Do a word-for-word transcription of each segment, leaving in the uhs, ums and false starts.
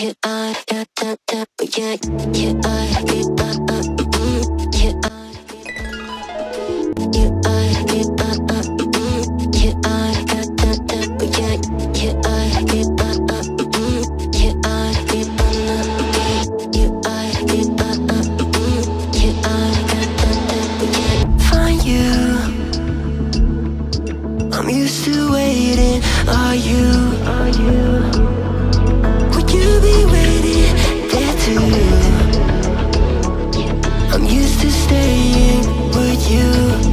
yeah, I, da, da, da, yeah, yeah, I, yeah, uh, uh, mm, yeah, I, yeah, I, yeah, uh, uh, mm, yeah, I, da, da, da, yeah, yeah, I, yeah, uh, uh, mm, yeah, I, yeah, uh, yeah, I, yeah, uh, uh, mm, yeah, I, da, da, da, yeah. Find you, I'm used to waiting. Are you? Are you? Would you be waiting there too? I'm used to staying. Would you?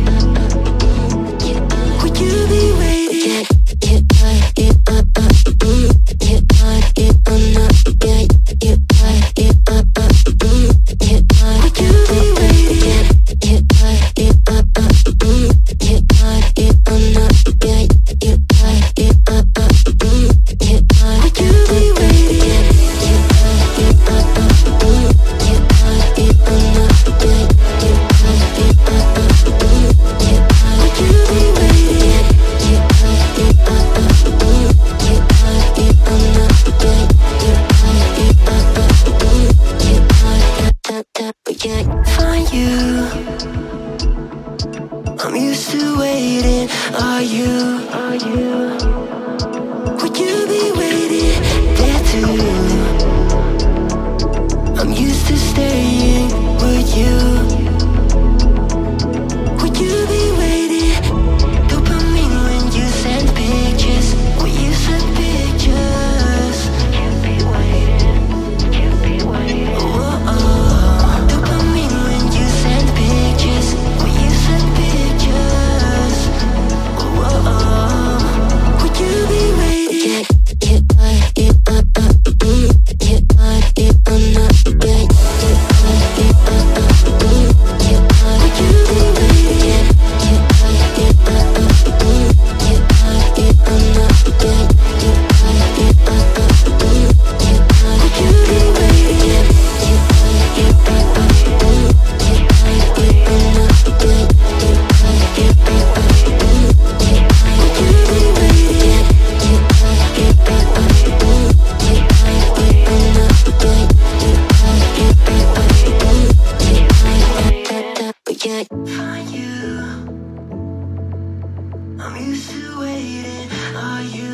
Would you be waiting? Yeah, yeah, I, yeah, uh, uh, mm, yeah, I, yeah, uh, no, yeah, yeah, I, yeah, uh, uh, mm, yeah, I, would you be waiting? Yeah, I, yeah, uh, uh, mm, yeah, I, yeah, uh, no, yeah, yeah, I, yeah, uh, uh, mm, yeah, I, would you be waiting? Yeah, I, yeah, uh, uh, mm, yeah, I, yeah, uh, no, yeah, yeah, I, yeah, uh, uh, mm, yeah, I, would you be waiting? Yeah, I, yeah, uh, uh, mm, yeah, I, yeah, uh, no, yeah, yeah, I, yeah, uh, uh, mm, yeah, I, da, da, da, yeah. Find you, I'm used to waiting. Are you? Are you? Would you be waiting there too? I'm used to staying. Would you? Would you be waiting? Dopamine when you send pictures. When you send pictures. Can't be waiting. Can't be waiting. Oh, oh. Dopamine when you send pictures. When you send pictures. Oh, oh. Would you be waiting? Yeah, yeah, I, yeah, uh, uh, mm, yeah, I, yeah, uh, no, yeah, yeah, I, yeah, uh, uh, mm, yeah, I, would you be waiting? Yeah, I, yeah, uh, uh, mm, yeah, I, yeah, uh, no, yeah, yeah, I, yeah, uh, uh, mm, yeah, I, would you be waiting? Yeah, I, yeah, uh, uh, mm, yeah, I, yeah, uh, no, yeah, yeah, I, yeah, uh, uh, mm, yeah, I, would you be waiting? Yeah, I, yeah, uh, uh, mm, yeah, I, yeah, uh, no, yeah, yeah, I, yeah, uh, uh, mm, yeah, I, da, da, da, yeah. Find you, I'm used to waiting. Are you?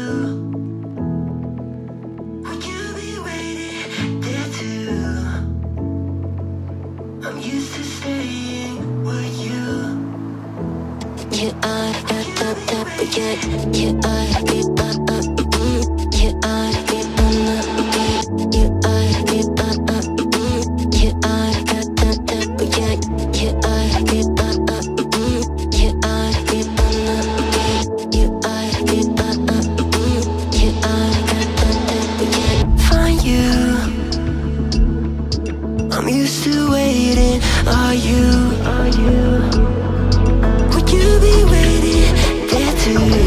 Would you be waiting there too? I'm used to staying. Would you? Yeah, I, da, da, da, yeah, yeah, I, yeah, uh, uh, mm, yeah, I, yeah, uh, no, yeah, yeah, I, yeah, uh, uh, mm, yeah, I, da, da, da, yeah, yeah, I, yeah, uh, uh, mm, yeah, I, yeah, uh, no, yeah, yeah, I, yeah, uh, uh, mm, yeah, I, da, da, da, yeah. Find you, I'm used to waiting. Are you? Are you? Would you be waiting there too?